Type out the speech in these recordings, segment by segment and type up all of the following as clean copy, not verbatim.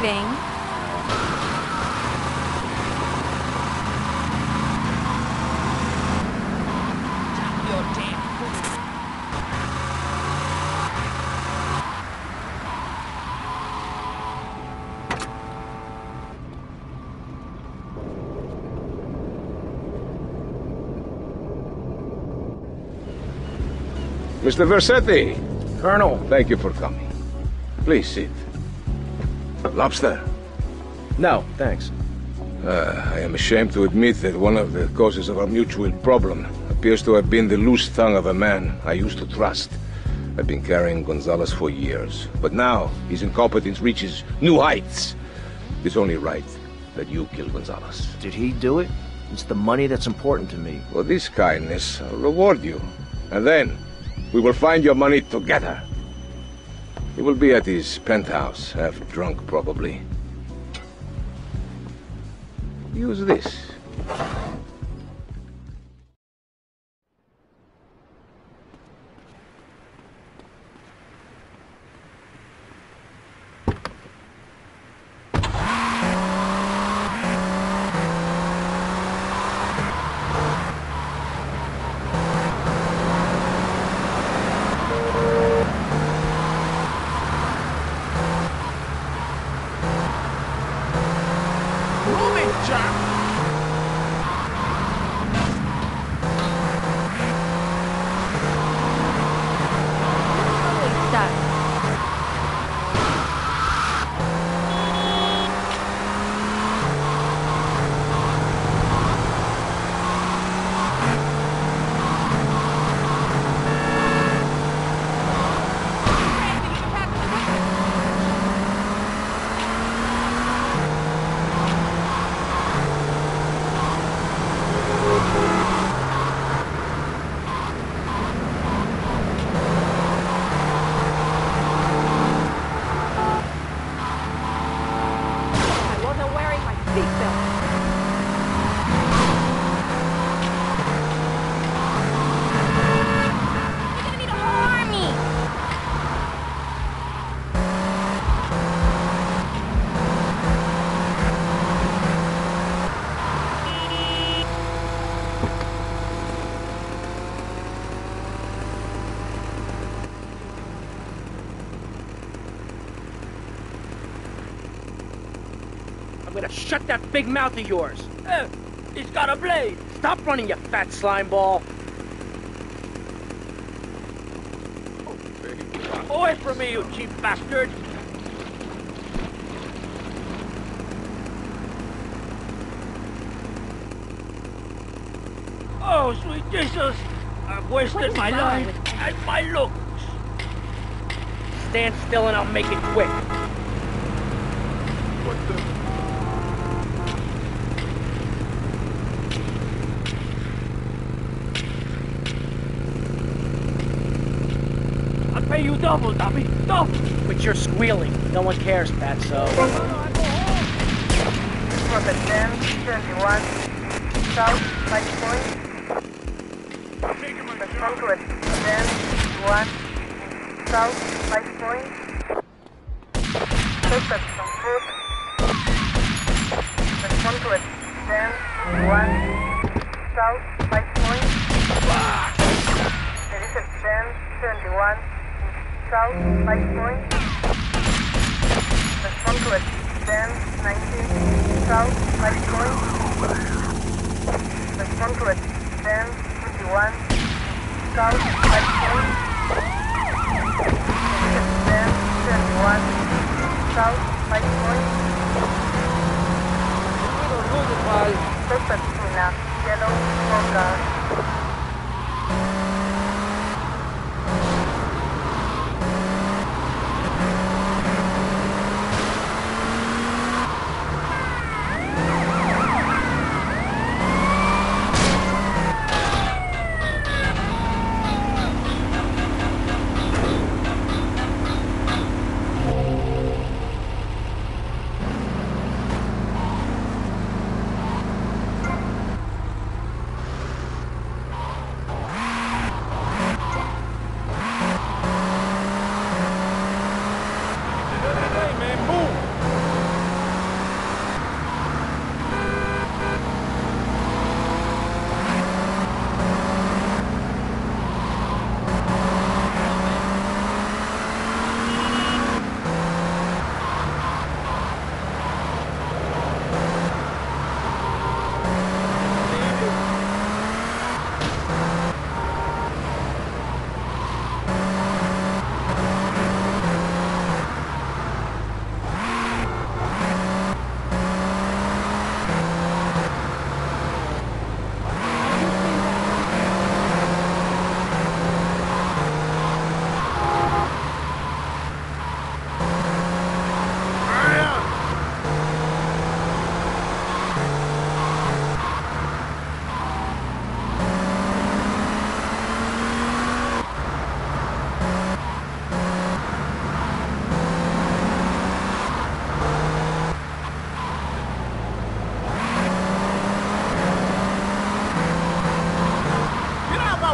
driving. Mr. Versetti! Colonel. Thank you for coming. Please sit. Lobster? No, thanks. I am ashamed to admit that one of the causes of our mutual problem appears to have been the loose tongue of a man I used to trust. I've been carrying Gonzalez for years, but now his incompetence reaches new heights. It's only right that you kill Gonzalez. Did he do it? It's the money that's important to me. For this kindness, I'll reward you. And then, we will find your money together. He will be at his penthouse, half drunk probably. Use this. I'm gonna shut that big mouth of yours. He's got a blade. Stop running, you fat slime ball. Away from me, you cheap bastard. Oh, sweet Jesus. I've wasted my life and my looks. Stand still and I'll make it quick. What the... Pay you double, Dobby, double! But you're squealing. No one cares, Fatso. For the 10-21, south, 5 points. The front 10-1, south, 5 points. Suspect on foot. The front 10-1, south, 5 points. There is a 10-21. South, 5 points. Respond to it. 10, 19. South, 5 points. Respond to it. 10, 21. South, 5 points. 10, 21. South, 5 points. Suspect in a yellow car.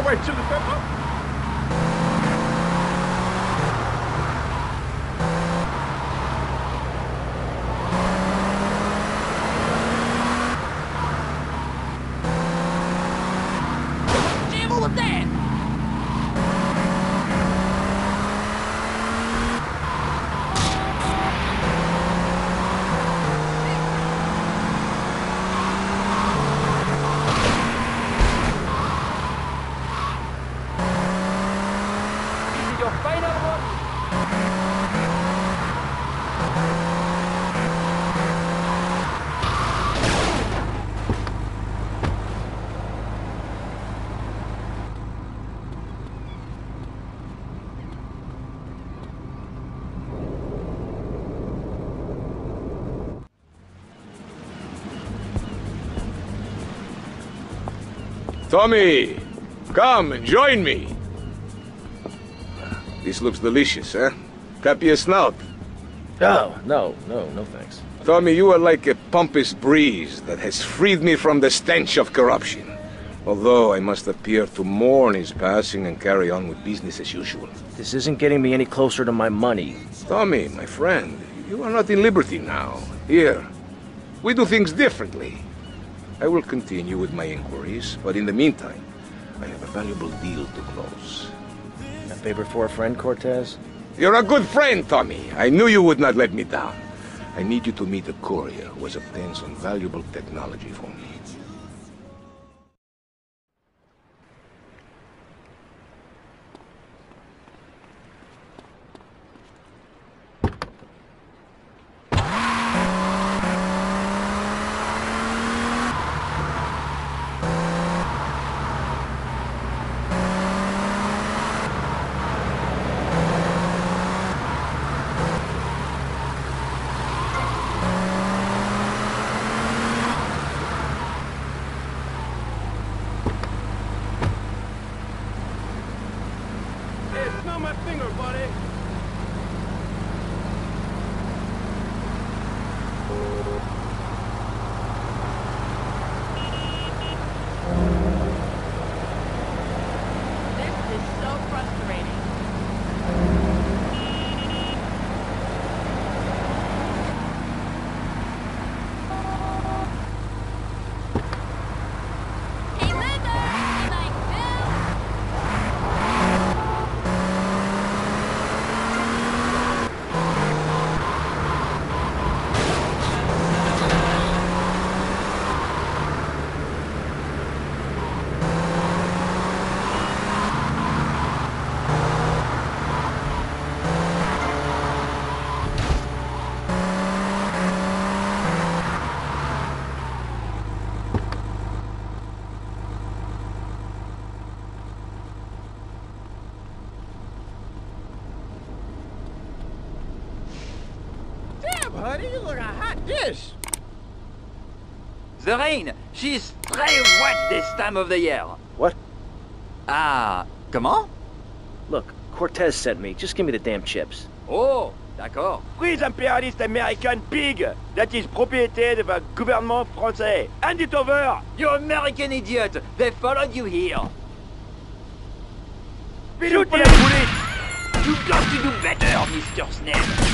Ouais, tu le fais pas? Tommy, come and join me. This looks delicious, huh? Copy a snout. Oh, no, no thanks. Tommy, you are like a pompous breeze that has freed me from the stench of corruption. Although I must appear to mourn his passing and carry on with business as usual. This isn't getting me any closer to my money. Tommy, my friend, you are not in liberty now. Here, we do things differently. I will continue with my inquiries, but in the meantime, I have a valuable deal to close. A favor for a friend, Cortez? You're a good friend, Tommy. I knew you would not let me down. I need you to meet a courier who has obtained some valuable technology for me. My finger, buddy. This is so frustrating. Hey, Linda! Like Bill! Damn, honey, you look a hot dish. The rain, she's très wet this time of the year. What? Ah, comment? Look, Cortez sent me. Just give me the damn chips. Oh, d'accord. Freeze imperialist American pig that is propriété de the gouvernement français. Hand it over. You American idiot! They followed you here. Shoot for the bullet. You got to do better, Mr. Snell.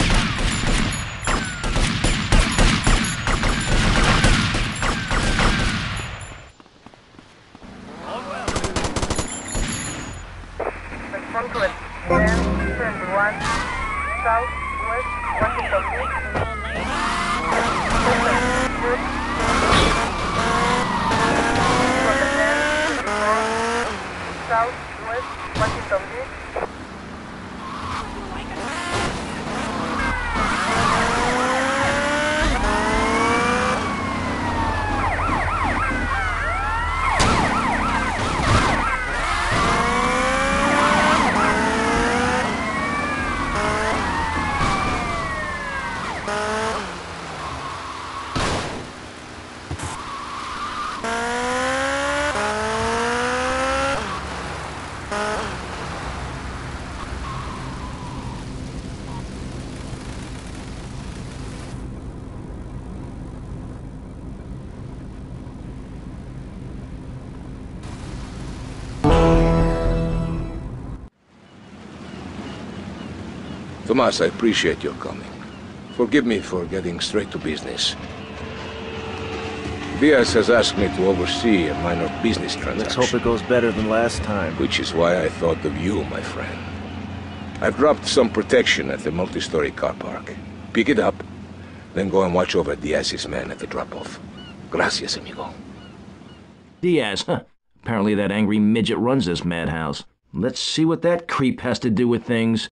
Respond to it. 1021 Southwest Washington Beach. Good. For the 1024 Southwest Washington Beach. Tomas, I appreciate your coming. Forgive me for getting straight to business. Diaz has asked me to oversee a minor business transaction. Let's hope it goes better than last time. Which is why I thought of you, my friend. I've dropped some protection at the multi-story car park. Pick it up, then go and watch over Diaz's men at the drop-off. Gracias, amigo. Diaz, huh? Apparently that angry midget runs this madhouse. Let's see what that creep has to do with things.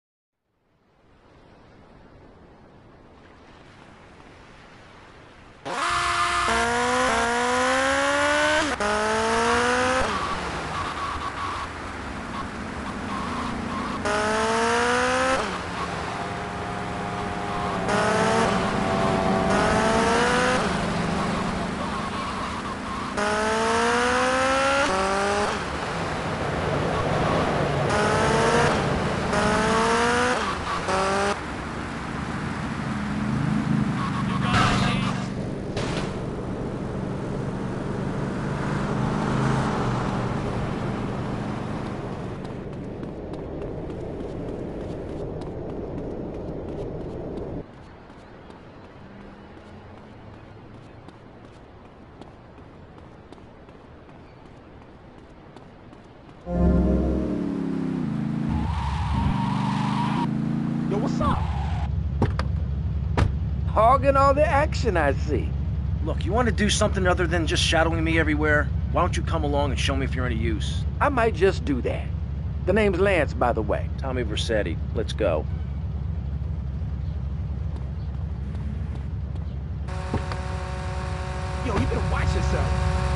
Yo, what's up? Hogging all the action, I see. Look, you want to do something other than just shadowing me everywhere? Why don't you come along and show me if you're any use? I might just do that. The name's Lance, by the way. Tommy Vercetti. Let's go. Yo, you better watch yourself.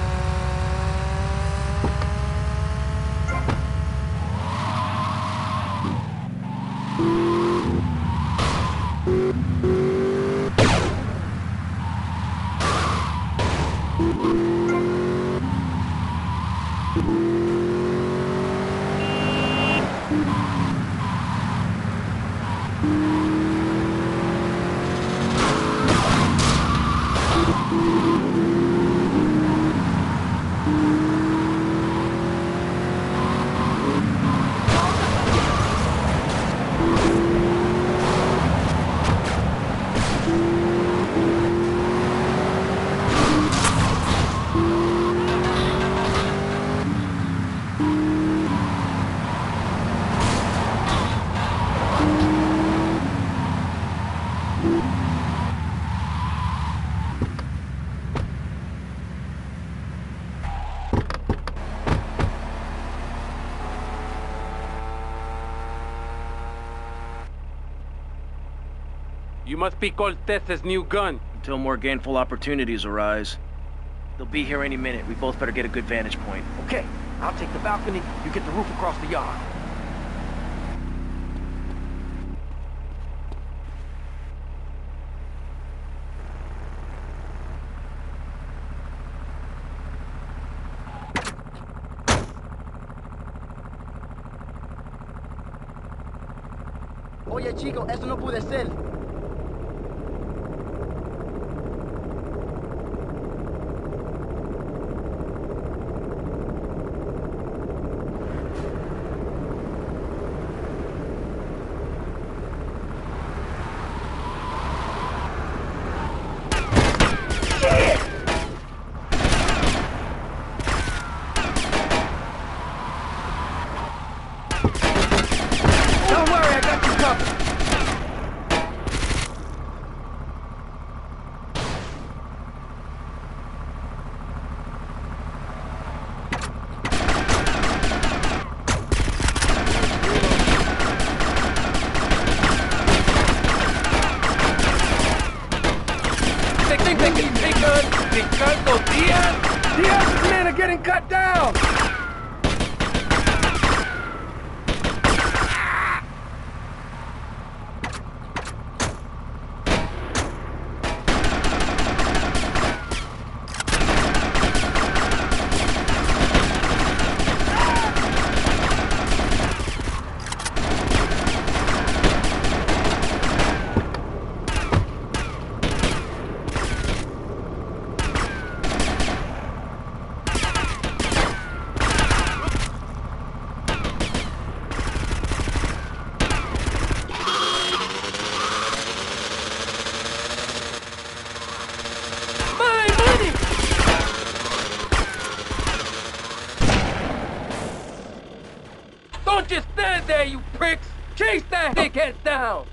You must be Cortez's new gun. Until more gainful opportunities arise. They'll be here any minute. We both better get a good vantage point. Okay, I'll take the balcony, you get the roof across the yard. Oye, chico, eso no puede ser. Don't worry, I got you covered. They think they can take on Ricardo Diaz? Diaz's men are getting cut down! Don't just stand there, you pricks! Chase that dickhead down!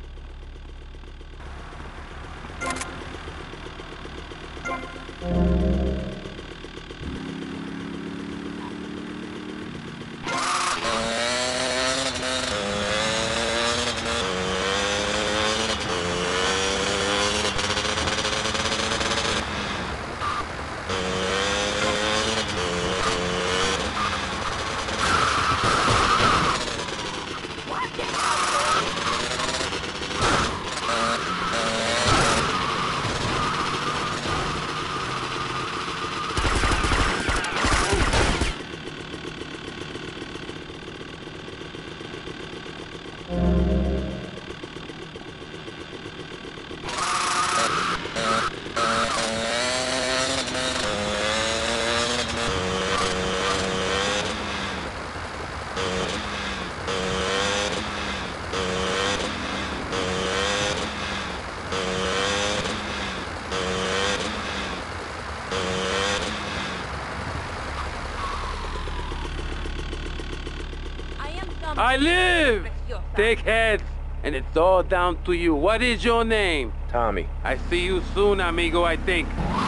I live! Dickheads! And it's all down to you. What is your name? Tommy. I see you soon, amigo, I think.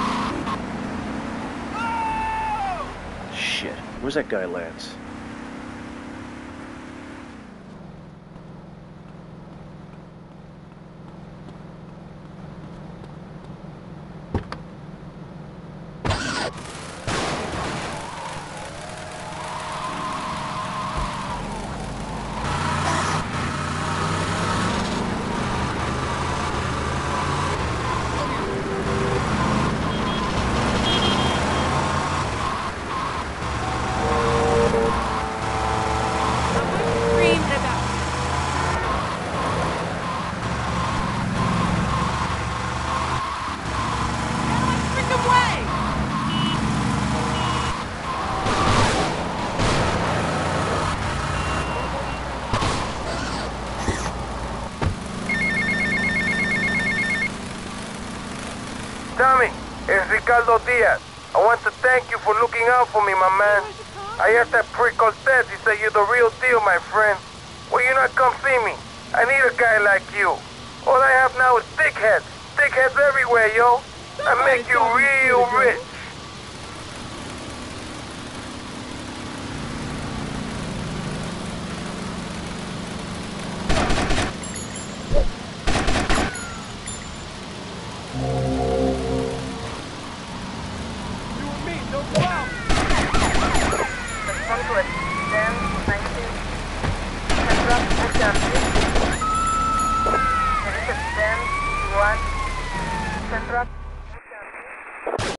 Shit. Where's that guy, Lance? Tommy, it's Ricardo Diaz. I want to thank you for looking out for me, my man. I asked that prick Cortez, he said you're the real deal, my friend. Will you not come see me? I need a guy like you. All I have now is dickheads. Dickheads everywhere, yo. I make you real rich. Central.